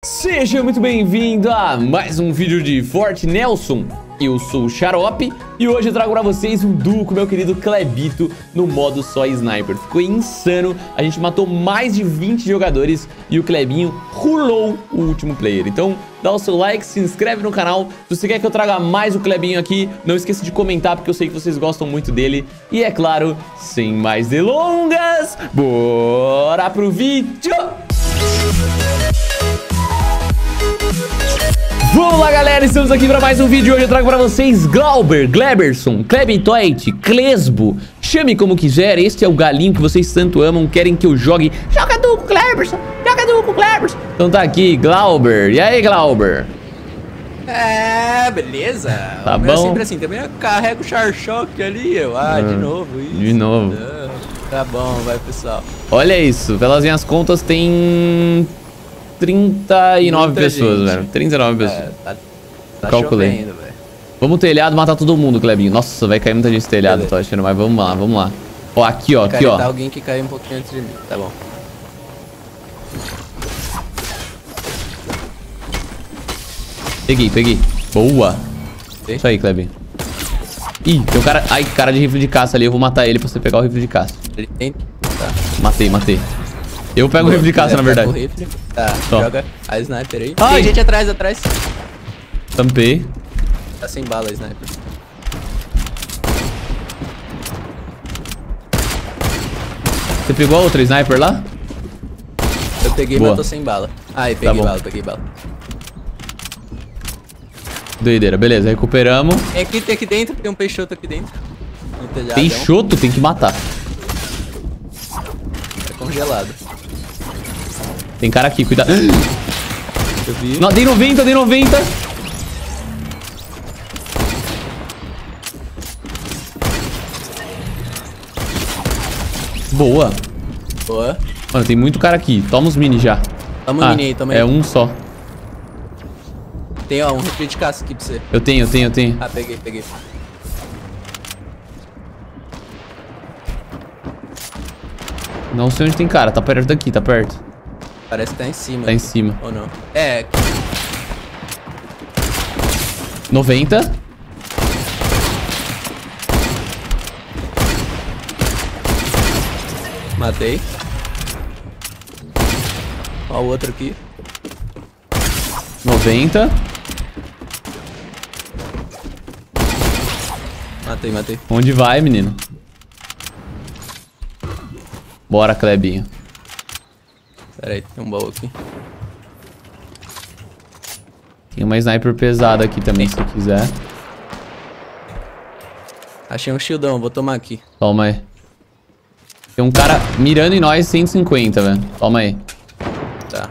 Seja muito bem-vindo a mais um vídeo de Forte Nelson. Eu sou o Xarope e hoje eu trago pra vocês um duo com meu querido Clebito no modo só Sniper. Ficou insano, a gente matou mais de 20 jogadores e o Clebinho rulou o último player. Então dá o seu like, se inscreve no canal. Se você quer que eu traga mais o Clebinho aqui, não esqueça de comentar porque eu sei que vocês gostam muito dele. E é claro, sem mais delongas, bora pro vídeo! Vamos lá, galera, estamos aqui para mais um vídeo. Hoje eu trago para vocês Glauber, Gleberson, Klebitoid, Klesbo. Chame como quiser, este é o galinho que vocês tanto amam. Querem que eu jogue? Joga duo com o Gleberson, joga duo com o Gleberson. Então tá aqui, Glauber. E aí, Glauber? É, beleza. Tá bom? É sempre assim, também eu carrego o Char Shock ali, de novo isso. De novo. Tá bom, vai, pessoal. Olha isso, pelas minhas contas tem 39 Muita pessoas, gente. velho. 39 pessoas. Tá Calculei. chovendo, velho. Vamos telhado, matar todo mundo, Clebinho. Nossa, vai cair muita gente no telhado, Beleza. tô achando, mas vamos lá, vamos lá. Ó, aqui, ó, aqui, ó. Tá alguém que caiu um pouquinho antes de mim, tá bom. Peguei. Boa. Sim. Isso aí, Clebinho. Ih, tem um cara... Ai, cara de rifle de caça ali. Eu vou matar ele pra você pegar o rifle de caça. Ele tem... Tá. Matei. Eu pego o rifle de caça, na verdade. O rifle. Tá, Só. joga a sniper aí. Ai. Tem gente atrás. Tampei. Tá sem bala a sniper. Você pegou a outra sniper lá? Eu peguei, Boa. mas tô sem bala. Ai, Tá peguei bom. peguei bala. Doideira, beleza. Recuperamos. Tem aqui dentro, tem um peixoto aqui dentro. No telhadão. Peixoto, tem que matar. Tá congelado. Tem cara aqui, cuidado. Eu vi. Não, dei 90. Boa. Boa. Mano, tem muito cara aqui. Toma os mini já. Toma o mini aí, toma aí. É um só. Tem, ó, um rifle de caça aqui pra você. Eu tenho. Ah, peguei. Não sei onde tem cara. Tá perto daqui, tá perto. Parece que tá em cima. Tá em aqui. cima. Ou não? É, 90. matei. Ó o outro aqui. 90. Matei. Onde vai, menino? Bora, Clebinho. Pera aí, tem um baú aqui. Tem uma sniper pesada aqui também, se você quiser. Achei um shieldão, vou tomar aqui. Toma aí. Tem um cara mirando em nós 150, velho. Toma aí. Tá.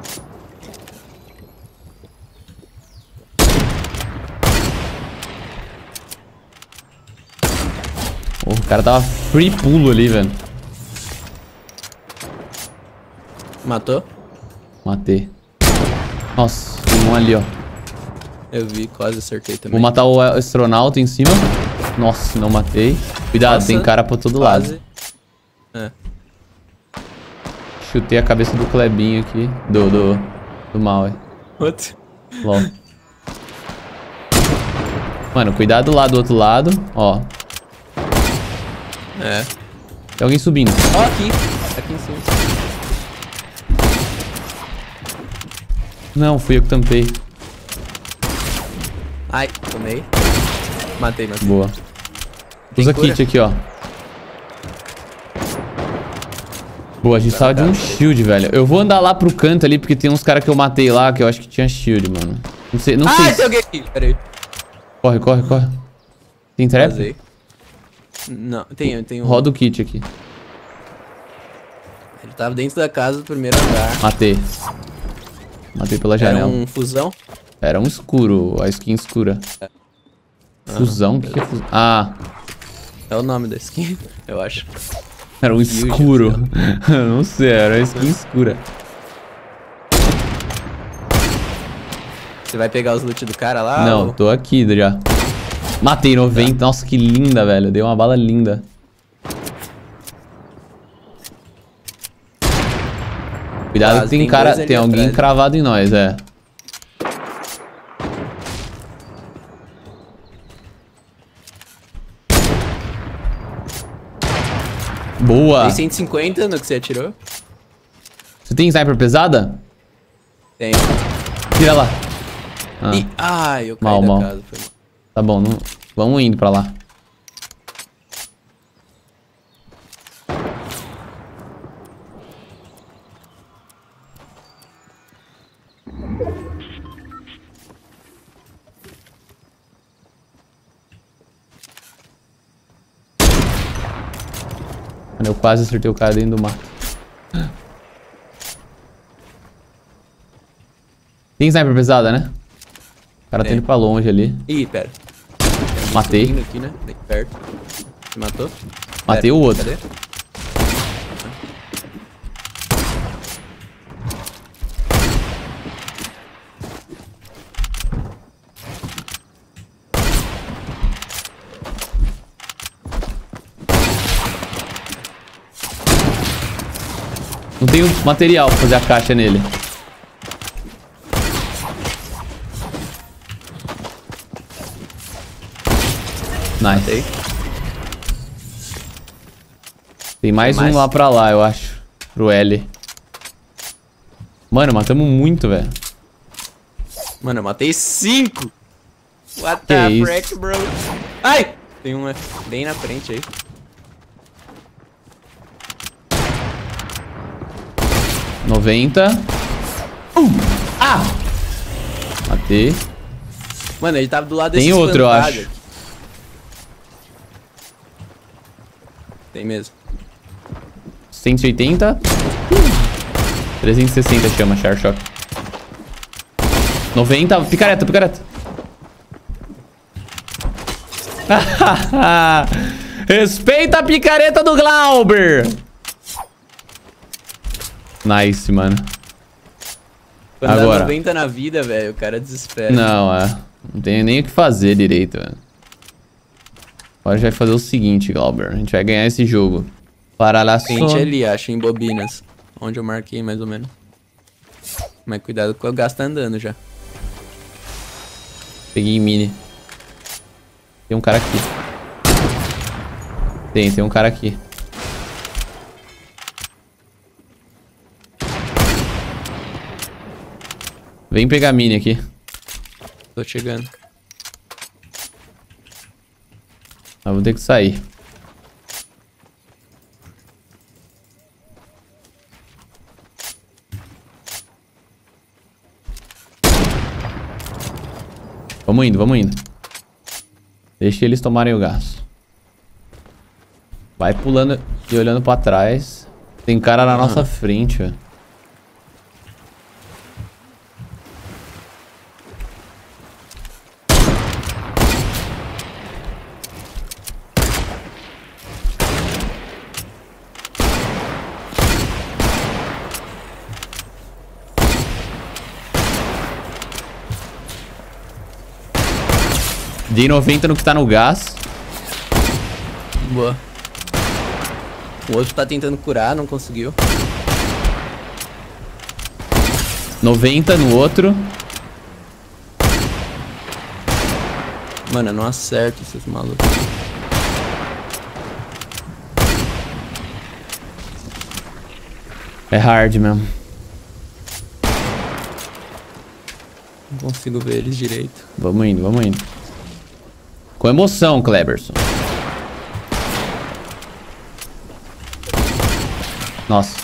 Oh, o cara tava free pulo ali, velho. Matou? Matei. Nossa, tem um ali, ó. Eu vi, quase acertei também. Vou matar o astronauta em cima. Nossa, não matei. Cuidado, Nossa, tem cara pra todo lado. quase. É. Chutei a cabeça do Clebinho aqui. Do mal, Outro. LOL. Mano, cuidado lá do outro lado. Ó, É. tem alguém subindo. Ó, aqui em cima. Não, fui eu que tampei. Ai, tomei. Matei. Boa. Tem Usa cura? kit aqui, ó. Boa, a gente tava de um shield, velho. Eu vou andar lá pro canto ali, porque tem uns caras que eu matei lá, que eu acho que tinha shield, mano. Não sei, não sei. Tem alguém aqui. Pera aí. Corre. Tem trap? Vazei. Não, tem um. Roda o kit aqui. Ele tava dentro da casa do primeiro andar. Matei. Matei pela Era janela. um fusão. Era um escuro, a skin escura. Fusão? O que é fusão? Ah, É o nome da skin, eu acho. era um escuro. Não sei, era uma skin escura. Você vai pegar os loot do cara lá? Não, ou... tô aqui já. Matei 90. Nossa, que linda, velho. Dei uma bala linda. Cuidado que tem cara, tem alguém cravado em nós, é. Boa. Tem 150 no que você atirou? Você tem sniper pesada? Tenho. Tira lá. Eu caí da casa. Foi mal. Tá bom, não... vamos indo pra lá. Eu quase acertei o cara dentro do mato. Tem sniper pesada, né? O cara tá indo pra longe ali. Ih, pera. Matei. Aqui, né? Daqui perto. Você matou? Matei o outro. Cadê? Não tenho material pra fazer a caixa nele. Nice. Tem mais um lá pra lá, eu acho. Pro L. Mano, matamos muito, velho. Mano, eu matei 5. What the frick, bro? Ai! Tem um bem na frente aí. Ah! Matei. Mano, ele tava do lado desse Tem outro, eu acho. Aqui. Tem mesmo. 180. 360 chama, Char Shock. 90. Picareta, picareta. Respeita a picareta do Glauber. Nice, mano. Quando agora dá 90 na vida, velho, o cara desespera. Não, não tenho nem o que fazer direito, velho. Agora a gente vai fazer o seguinte, Glauber. A gente vai ganhar esse jogo. Para lá só. Gente ali, acho, em bobinas. Onde eu marquei, mais ou menos. Mas cuidado que o gás tá andando já. Peguei mini. Tem um cara aqui. Tem um cara aqui. Vem pegar mini aqui. Tô chegando. Mas vou ter que sair. Vamos indo, vamos indo. Deixa eles tomarem o gás. Vai pulando e olhando pra trás. Tem cara na nossa frente, velho. Dei 90 no que tá no gás. Boa. O outro tá tentando curar, não conseguiu. 90 no outro. Mano, eu não acerto esses malucos. É hard mesmo. Não consigo ver eles direito. Vamos indo, vamos indo. Com emoção, Kleberson. Nossa.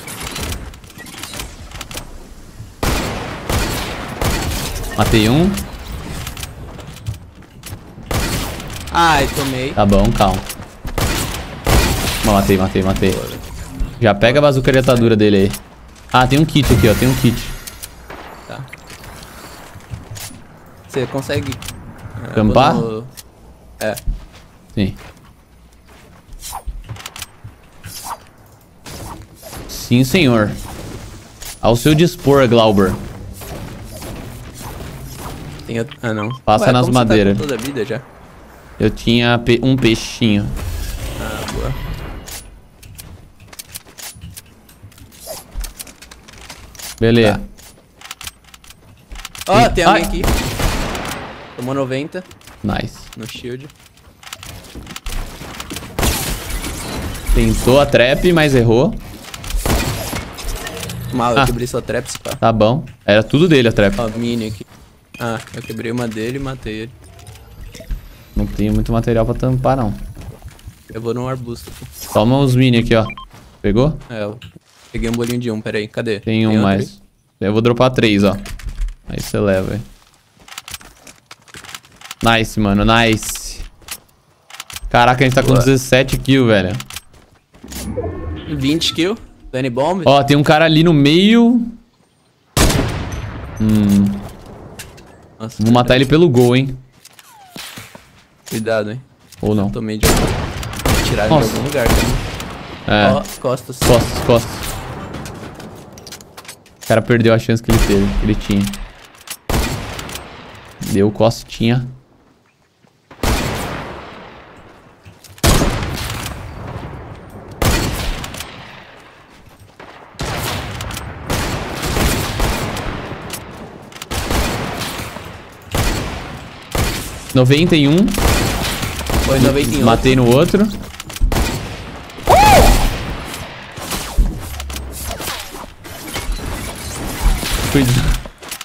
Matei um. Ai, tomei. Tá bom, calma. Matei. Já pega a bazuca orientadora dele aí. Ah, tem um kit aqui, ó. Tem um kit. Tá. Você consegue... Campar? É. Sim. Sim, senhor. Ao seu dispor, Glauber. Tem outro... Ah, não. Passa nas madeiras. Tá com toda a vida já? Eu tinha um peixinho. Ah, boa. Beleza. Ó, tem alguém aqui. Tomou 90. Nice. No shield. Tentou a trap, mas errou. Mal, eu quebrei sua trap, se pá. Tá bom. Era tudo dele a trap. Ó, mini aqui. Ah, eu quebrei uma dele e matei ele. Não tenho muito material pra tampar, não. Eu vou num arbusto aqui. Toma os mini aqui, ó. Pegou? É, eu peguei um bolinho de um, peraí, cadê? Tem um mais. Eu vou dropar 3, ó. Aí você leva, aí. Nice, mano, nice. Caraca, a gente tá com 17 kills, velho. 20 kills. Danny Bomb. Ó, tem um cara ali no meio. Nossa, Vou matar ele pelo gol, hein. Cuidado, hein. Ou não. Tomei de tirar ele de algum lugar, cara. É. Ó, costas. Costas, costas. O cara perdeu a chance que ele teve, que ele tinha. Deu costinha. (91). Foi 91. Matei no outro. Cuidado.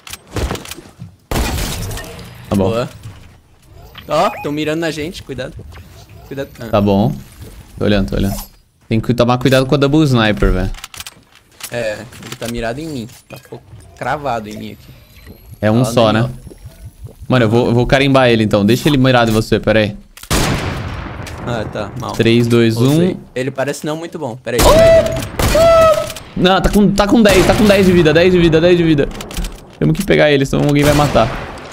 Tá bom. Boa. Ó, tão mirando na gente, cuidado. Cuidado. Ah. Tá bom. Tô olhando, tô olhando. Tem que tomar cuidado com a double sniper, velho. É, ele tá mirado em mim. Tá cravado em mim aqui. É um só, né? Mano, eu vou carimbar ele então. Deixa ele mirado em você, pera aí. Ah, tá, mal. 3, 2, 1. Ele parece não muito bom. Pera aí. Não, tá com 10, tá com 10 de vida, 10 de vida, 10 de vida. Temos que pegar ele, senão alguém vai matar.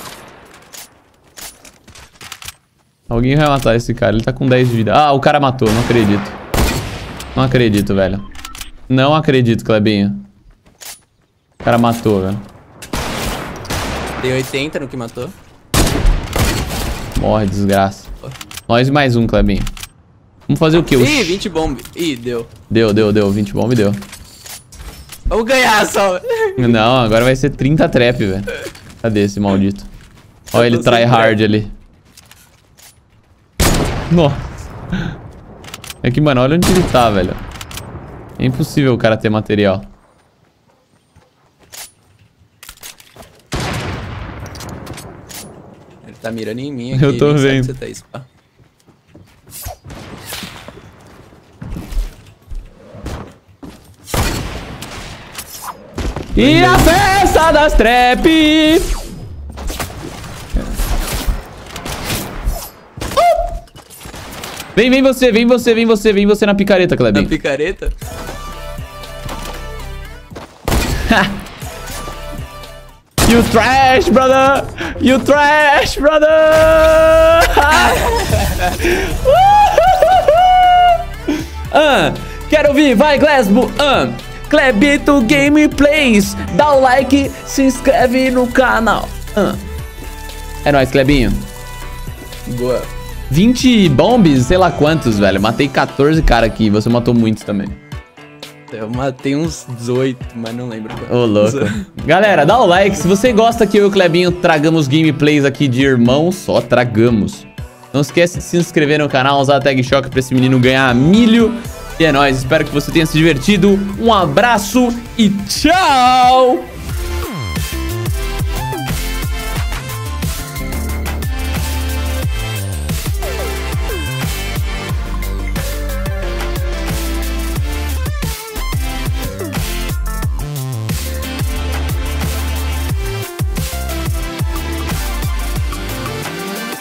Alguém vai matar esse cara, ele tá com 10 de vida. Ah, o cara matou, não acredito. Não acredito, velho. Não acredito, Clebinho. O cara matou, velho. Dei 80 no que matou. Morre, desgraça. Nós mais um, Clebinho. Vamos fazer o quê? Ih, 20 bomb. Ih, deu. Deu. 20 bomb deu. Vamos ganhar só. Não, agora vai ser 30 trap, velho. Cadê esse maldito? Olha ele try hard ali. Nossa. É que, mano, olha onde ele tá, velho. É impossível o cara ter material. Ele tá mirando em mim aqui. Eu tô vendo. Você tá isso, pá. E a festa das trap! Vem você na picareta, Clebinho. Na picareta? You trash, brother! You trash, brother! Quero ouvir, vai, Glesbo! Clebito Gameplays, dá o like, se inscreve no canal. É nóis, Clebinho. Boa. 20 bombs, sei lá quantos, velho. Matei 14 caras aqui, você matou muitos também. Eu matei uns 18, mas não lembro. Ô, louco. Galera, dá o like. Se você gosta que eu e o Clebinho tragamos gameplays aqui de irmãos, só tragamos. Não esquece de se inscrever no canal, usar a tag choque pra esse menino ganhar milho. E é nóis, espero que você tenha se divertido. Um abraço e tchau!